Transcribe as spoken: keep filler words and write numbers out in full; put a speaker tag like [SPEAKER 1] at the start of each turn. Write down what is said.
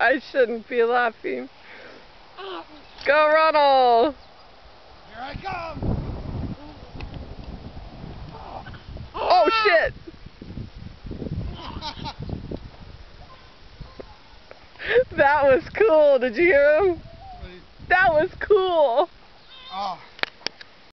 [SPEAKER 1] I shouldn't be laughing. Go, Ronald!
[SPEAKER 2] Here I come!
[SPEAKER 1] Oh, shit! That was cool. Did you hear him? That was cool.
[SPEAKER 2] Oh.